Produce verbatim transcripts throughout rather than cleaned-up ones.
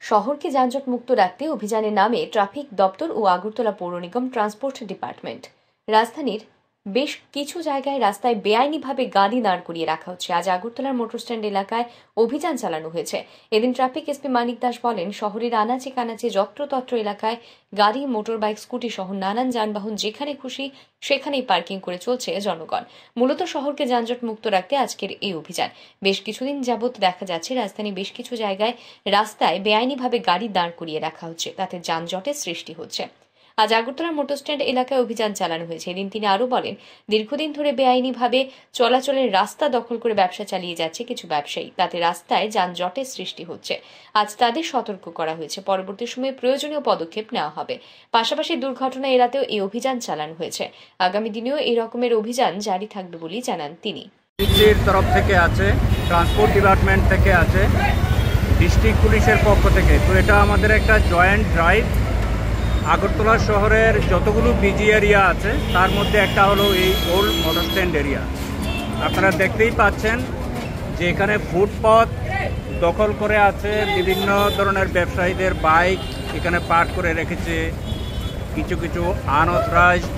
শহরকে যানজট মুক্ত রাখতে অভিযানের নামে ট্রাফিক দপ্তর ও আগরতলা পৌর নিগম ট্রান্সপোর্ট ডিপার্টমেন্ট রাজধানীর বেশ কিছু জায়গায় রাস্তায় বেআইনিভাবে গাড়ি দাঁড় করিয়ে রাখা হচ্ছে। আজ আগরতলার মোটর স্ট্যান্ড এলাকায় অভিযান চালানো হয়েছে। এদিন ট্রাফিক এসপি মানিক দাস বলেন, শহরের আনাচে কানাচে যত্রতত্র এলাকায় গাড়ি, মোটর বাইক, স্কুটি সহ নানান যানবাহন যেখানে খুশি সেখানেই পার্কিং করে চলছে জনগণ। মূলত শহরকে যানজট মুক্ত রাখতে আজকের এই অভিযান। বেশ কিছুদিন যাবৎ দেখা যাচ্ছে রাজধানী বেশ কিছু জায়গায় রাস্তায় বেআইনিভাবে গাড়ি দাঁড় করিয়ে রাখা হচ্ছে, তাতে যানজটের সৃষ্টি হচ্ছে। আজ আগরতলা মোটর স্ট্যান্ড এলাকায় অভিযান চালানো হয়েছে। এদিন তিনি আরও বলেন, দীর্ঘদিন ধরে বেআইনিভাবে চলাচলের রাস্তা দখল করে ব্যবসা চালিয়ে যাচ্ছে কিছু ব্যবসায়ী, তাতে রাস্তায় যানজটের সৃষ্টি হচ্ছে। আজ তাদের সতর্ক করা হয়েছে, পরবর্তী সময়ে প্রয়োজনীয় পদক্ষেপ নেওয়া হবে। পাশাপাশি দুর্ঘটনা এড়াতেও এই অভিযান চালানো হয়েছে। আগামী দিনেও এই রকমের অভিযান জারি থাকবে বলেই জানান তিনি। তরফ থেকে আছে, ট্রান্সপোর্ট ডিপার্টমেন্ট থেকে আছে, ডিস্ট্রিক্ট পুলিশের পক্ষ থেকে। তো এটা আমাদের একটা জয়েন্ট ড্রাইভ। আগরতলা শহরের যতগুলো বিজি এরিয়া আছে তার মধ্যে একটা হলো এই ওল্ড মোটর স্ট্যান্ড এরিয়া। আপনারা দেখতেই পাচ্ছেন যে এখানে ফুটপাথ দখল করে আছে, বিভিন্ন ধরনের ব্যবসায়ীদের বাইক এখানে পার্ক করে রেখেছে। কিছু কিছু আনঅথরাইজড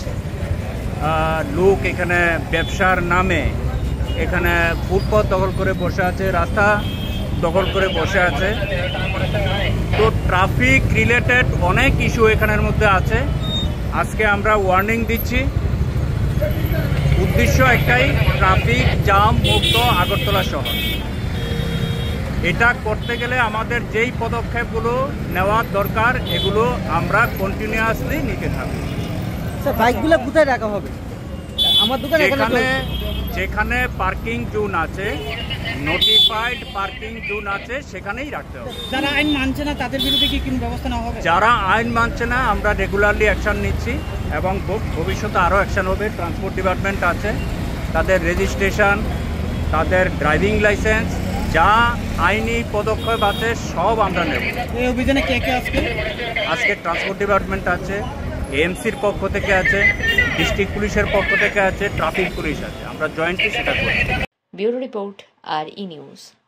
লোক এখানে ব্যবসার নামে এখানে ফুটপাথ দখল করে বসে আছে, রাস্তা দখল করে বসে আছে। তো ট্রাফিক রিলেটেড অনেক ইস্যু এখানের মধ্যে আছে। আজকে আমরা ওয়ার্নিং দিচ্ছি, উদ্দেশ্য একটাই, ট্রাফিক জাম মুক্ত আগরতলা শহর। এটা করতে গেলে আমাদের যেই পদক্ষেপগুলো নেওয়ার দরকার এগুলো আমরা কন্টিনিউয়াসলি নিতে থাকবো। স্যার, বাইকগুলো কোথায় রাখা হবে? আমার দোকানে যেখানে যেখানে পার্কিং জোন আছে, নোটিফাইড পার্কিং জোন আছে, সেখানেই রাখতে হবে। যারা আইন মানছে না তাদের বিরুদ্ধে কি কোনো ব্যবস্থা নেওয়া হবে? যারা আইন মানছে না আমরা রেগুলারলি অ্যাকশন নিচ্ছি এবং ভবিষ্যতে আরও অ্যাকশন হবে। ট্রান্সপোর্ট ডিপার্টমেন্ট আছে, তাদের রেজিস্ট্রেশন, তাদের ড্রাইভিং লাইসেন্স, যা আইনি পদক্ষেপ আছে সব আমরা নেব। এই অভিযানে কে কে আজকে? আজকে ট্রান্সপোর্ট ডিপার্টমেন্ট আছে, এএমসির পক্ষ থেকে আছে, ডিস্ট্রিক্ট পুলিশের পক্ষ থেকে আছে, ট্রাফিক পুলিশ আছে। আমরা জয়েন্টলি সেটা করছি। ব্যুরো রিপোর্ট, আর ই নিউজ।